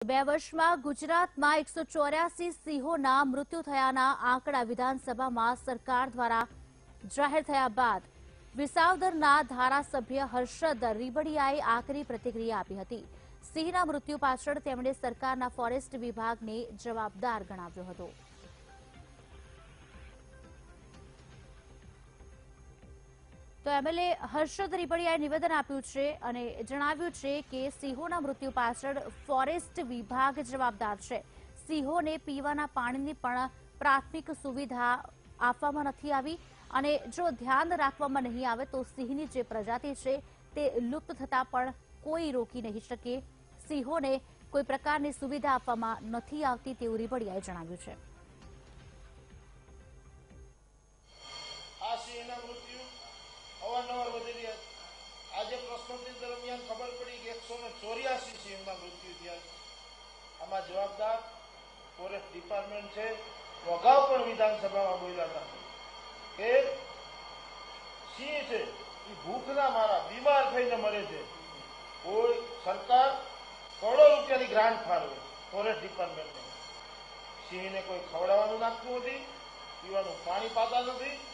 બે વર્ષમાં ગુજરાતમાં 184 સિંહોના મૃત્યુ થયાના આંકડા વિધાનસભામાં સરકાર દ્વારા જાહેર થયા બાદ વિસાવદરના ધારાસભ્ય હર્ષદ રીબડિયાએ આકરી પ્રતિક્રિયા આપી હતી. સિંહના મૃત્યુ પાછળ તેમણે સરકારના ફોરેસ્ટ વિભાગને જવાબદાર ગણાવ્યો હતો. તો એમએલએ હર્ષદ રીબડિયાએ નિવેદન આપ્યું છે અને જણાવ્યું છે કે સિંહોના મૃત્યુ પાછળ ફોરેસ્ટ વિભાગ જવાબદાર છે. સિંહોને પીવાના પાણીની પણ પ્રાથમિક સુવિધા આપવામાં નથી આવી અને જો ધ્યાન રાખવામાં નહીં આવે તો સિંહની જે પ્રજાતિ છે તે લુપ્ત થતા પણ કોઈ રોકી નહીં શકે. સિંહોને કોઈ પ્રકારની સુવિધા આપવામાં નથી આવતી તેવું રીબડિયાએ જણાવ્યું છે. અવારનવાર વધી રહ્યા. આજે પ્રશ્નોત્તરી દરમિયાન ખબર પડી કે 184 સિંહના મૃત્યુ થયા. આમાં જવાબદાર ફોરેસ્ટ ડિપાર્ટમેન્ટ છે. અગાઉ પણ વિધાનસભામાં બોલ્યા હતા કે સિંહ છે એ ભૂખના મારા બીમાર થઈને મરે છે. કોઈ સરકાર કરોડો રૂપિયાની ગ્રાન્ટ ફાળવે ફોરેસ્ટ ડિપાર્ટમેન્ટને, સિંહને કોઈ ખવડાવવાનું નાખતું નથી, પીવાનું પાણી પાતા નથી.